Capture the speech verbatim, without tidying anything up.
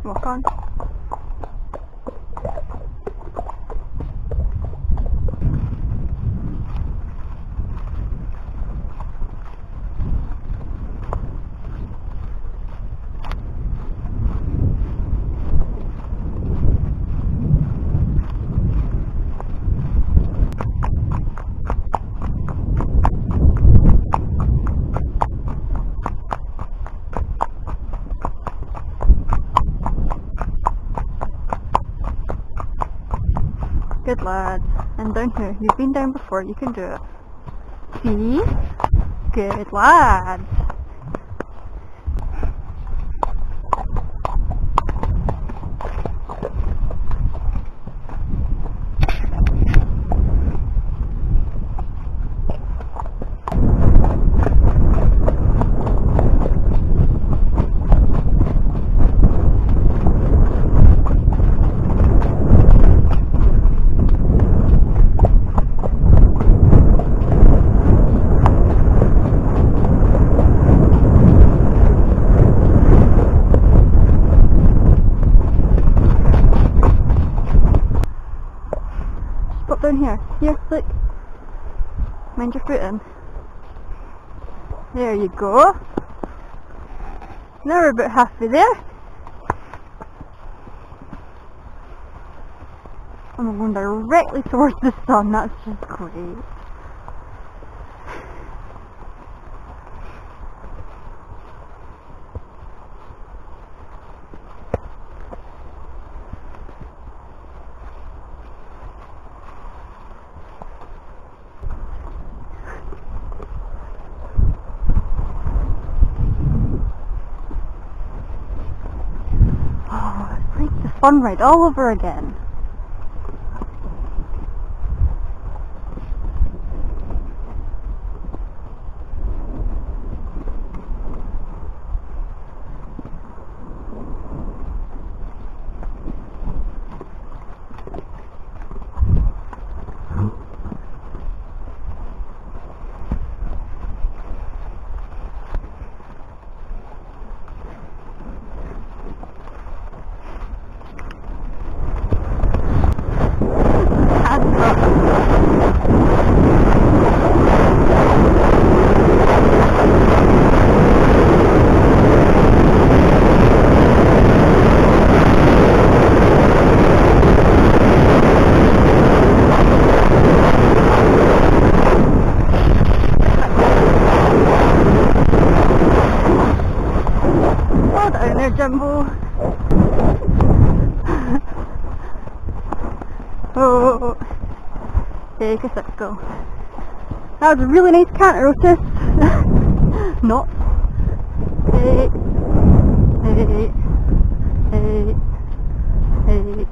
Walk on. Good lad. And down here. You've been down before. You can do it. See? Good lad. Pop down here. Here, look. Mind your foot in. There you go. Now we're about halfway there. And we're going directly towards the sun. That's just great. Fun ride all over again. Jumbo. Oh, take a circle. That was a really nice canter, Otis. Not. Hey, hey, hey, hey.